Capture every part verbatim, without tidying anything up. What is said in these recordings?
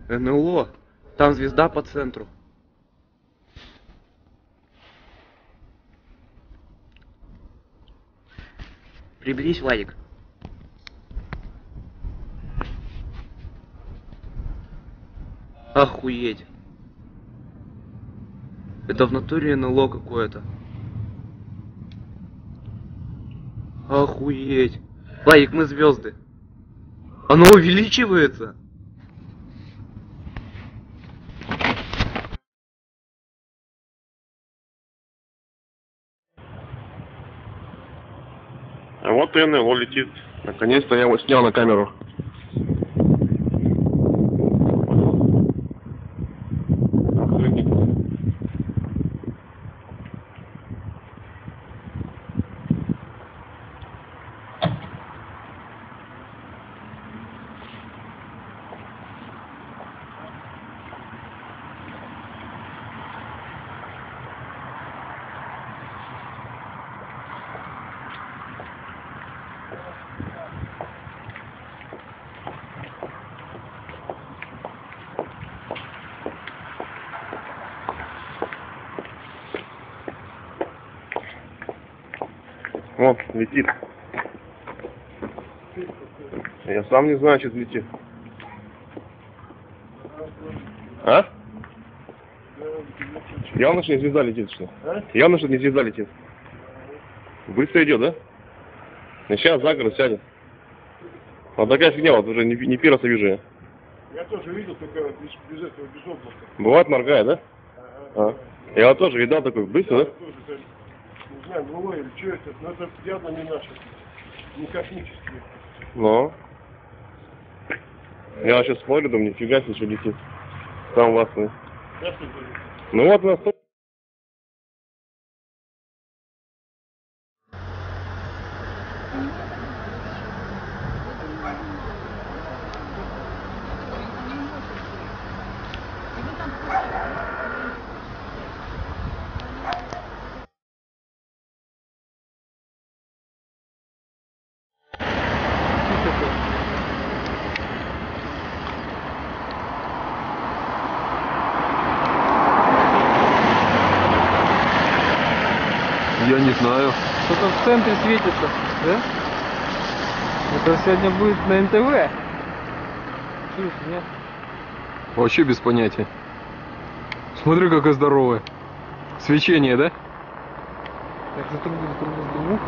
эн эл о. Там звезда по центру. Приблизь, Владик. Охуеть. Это в натуре эн эл о какое-то. Охуеть. Владик, мы звезды. Оно увеличивается. А вот эн эл о летит. Наконец-то я его снял на камеру. Вот, летит. Я сам не знаю, что летит. А? Явно, что не звезда летит, что? А? Явно, что не звезда летит. Быстро идет, да? И сейчас за город сядет. Вот такая фигня, вот уже не, не первый раз вижу я. Я тоже видел, только без, без этого, без облака. Bывает, моргает, да? Ага. А. Я вот тоже видал такой, быстро, да? да? Тоже, это, не знаю, было или что это, но это явно не наше, не космические. Ну. Я сейчас смотрю, думаю, нифига себе, что летит. Там вас. Ну вот у нас. Я не знаю. Что-то в центре светится, да? Это сегодня будет на эн тэ вэ. Чушь, нет? Вообще без понятия. Смотри, какая здоровая. Свечение, да? Так, затрубу, затрубу, затрубу.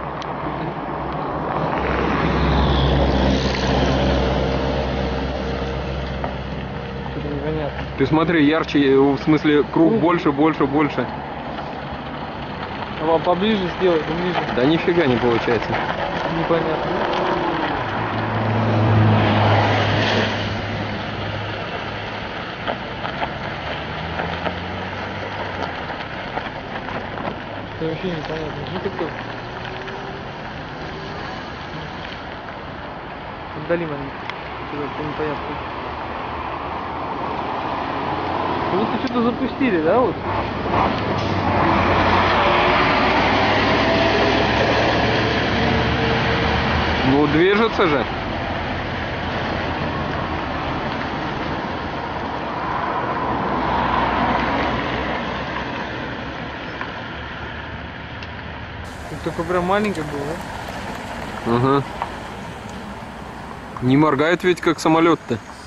Что-то непонятно. Ты смотри, ярче, в смысле, круг Круг. больше, больше, больше. А вам поближе сделать, поближе. Да нифига не получается. Непонятно. Это вообще непонятно. Ну такое. Отдали маленько. Это непонятно. Как будто что-то запустили, да, вот? Ну, движется же. Только прям маленько было, да? Ага. Не моргает ведь как самолет-то.